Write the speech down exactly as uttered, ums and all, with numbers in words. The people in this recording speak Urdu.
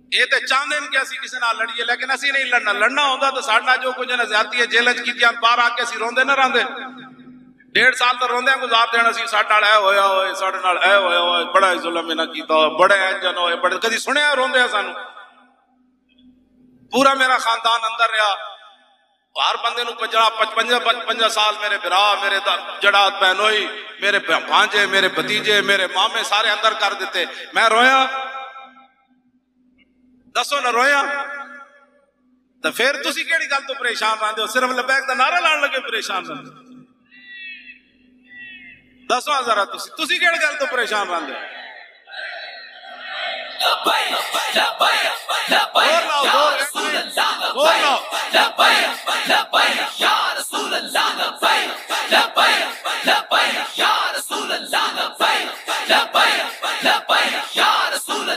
یہ تو چاہتے ہیں کہ اسی کسی نال لڑیے لیکن اسی نہیں لڑنا. لڑنا ہوتا تو ساڈا جو کچھ نہ زیادتی ہے جیل کی باہر آ کے اسی روندے نہ راندے. ڈیڑھ سال تو روندے گزار دینا سی ساڈے نال اے ہویا ہوئے ساڈے نال اے ہویا ہوئے بڑا ظلم نہ کیتا ہوئے بڑے انجن ہوئے بڑے کدی سنیا روندے سانو. پورا میرا خاندان اندر رہا. ہر بندے نو پچڑا پچپنجا پچپنجا سال میرے برا میرے جڑا بہنوئی میرے بھانجے میرے بھتیجے میرے مامے سارے اندر کر دیتے. میں رویا دسو نہ رویا تو پھر تسی کیڑی گل تو پریشان رہندے ہو؟ صرف لبیک دا نعرہ لان لگے پریشان رہندے ہو؟ دسو ذرا تسی تسی کیڑی گل تو پریشان رہندے ہو؟ اور لاؤ اور لاؤ یا رسول اللہ